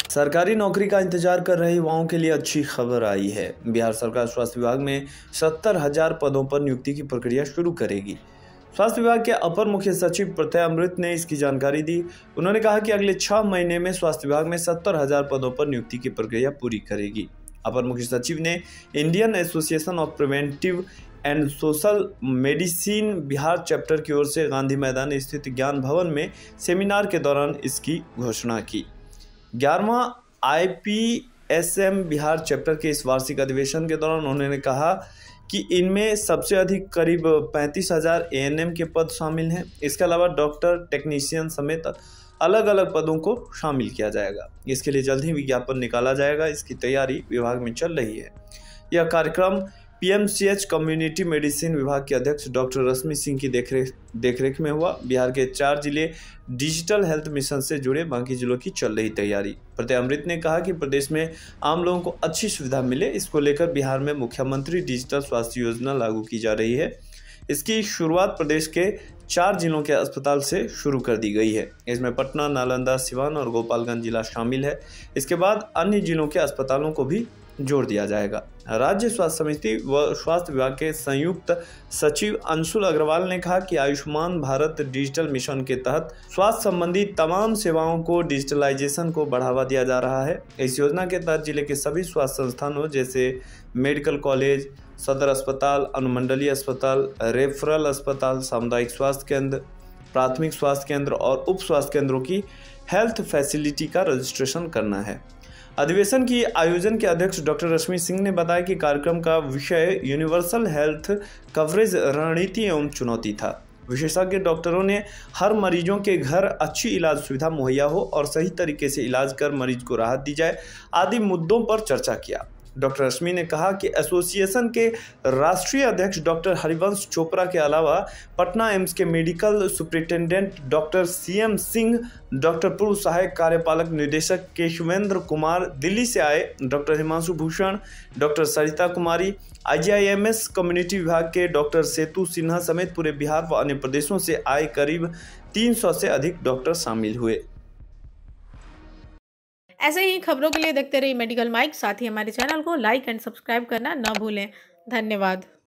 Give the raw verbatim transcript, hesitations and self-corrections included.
सरकारी नौकरी का इंतजार कर रहे युवाओं के लिए अच्छी खबर आई है। बिहार सरकार स्वास्थ्य विभाग में सत्तर हजार पदों पर नियुक्ति की प्रक्रिया शुरू करेगी। स्वास्थ्य विभाग के अपर मुख्य सचिव प्रत्यय अमृत ने इसकी जानकारी दी। उन्होंने कहा कि अगले छह महीने में स्वास्थ्य विभाग में सत्तर हजार पदों पर नियुक्ति की प्रक्रिया पूरी करेगी। अपर मुख्य सचिव ने Indian association of preventive and social medicine Bihar chapter की ओर से गांधी मैदान स्थित ज्ञान भवन में सेमिनार के दौरान इसकी घोषणा की। ग्यारहवां I P S M Bihar chapter के इस वार्षिक अधिवेशन के दौरान उन्होंने कहा कि इनमें सबसे अधिक करीब पैंतीस हजार ए एन एम के पद शामिल हैं। इसके अलावा डॉक्टर, टेक्नीशियन समेत अलग अलग पदों को शामिल किया जाएगा। इसके लिए जल्द ही विज्ञापन निकाला जाएगा। इसकी तैयारी विभाग में चल रही है। यह कार्यक्रम P M C H community medicine विभाग के अध्यक्ष डॉक्टर रश्मि सिंह की देखरेख देखरेख में हुआ। बिहार के चार जिले डिजिटल हेल्थ मिशन से जुड़े, बाकी जिलों की चल रही तैयारी। प्रत्यय अमृत ने कहा कि प्रदेश में आम लोगों को अच्छी सुविधा मिले, इसको लेकर बिहार में मुख्यमंत्री डिजिटल स्वास्थ्य योजना लागू की जा रही है। इसकी शुरुआत प्रदेश के चार जिलों के अस्पताल से शुरू कर दी गई है। इसमें पटना, नालंदा, सिवान और गोपालगंज जिला शामिल है। इसके बाद अन्य जिलों के अस्पतालों को भी जोड़ दिया जाएगा। राज्य स्वास्थ्य समिति व स्वास्थ्य विभाग के संयुक्त सचिव अंशुल अग्रवाल ने कहा कि आयुष्मान भारत डिजिटल मिशन के तहत स्वास्थ्य संबंधी तमाम सेवाओं को डिजिटलाइजेशन को बढ़ावा दिया जा रहा है। इस योजना के तहत जिले के सभी स्वास्थ्य संस्थानों जैसे मेडिकल कॉलेज, सदर अस्पताल, अनुमंडलीय अस्पताल, रेफरल अस्पताल, सामुदायिक स्वास्थ्य केंद्र, प्राथमिक स्वास्थ्य केंद्र और उप स्वास्थ्य केंद्रों की हेल्थ फैसिलिटी का रजिस्ट्रेशन करना है। अधिवेशन की आयोजन के अध्यक्ष डॉक्टर रश्मि सिंह ने बताया कि कार्यक्रम का विषय यूनिवर्सल हेल्थ कवरेज रणनीति एवं चुनौती था। विशेषज्ञ डॉक्टरों ने हर मरीजों के घर अच्छी इलाज सुविधा मुहैया हो और सही तरीके से इलाज कर मरीज को राहत दी जाए आदि मुद्दों पर चर्चा किया। डॉक्टर रश्मि ने कहा कि एसोसिएशन के राष्ट्रीय अध्यक्ष डॉक्टर हरिवंश चोपड़ा के अलावा पटना एम्स के medical superintendent doctor C M Singh, doctor पूर्व सहायक कार्यपालक निदेशक केशवेंद्र कुमार, दिल्ली से आए doctor Himanshu Bhushan, doctor Sarita Kumari, I G I M S community विभाग के डॉक्टर सेतु सिन्हा समेत पूरे बिहार व अन्य प्रदेशों से आए करीब तीन सौ से अधिक डॉक्टर शामिल हुए। ऐसे ही खबरों के लिए देखते रहिए मेडिकल माइक। साथ ही हमारे चैनल को लाइक एंड सब्सक्राइब करना न भूलें। धन्यवाद।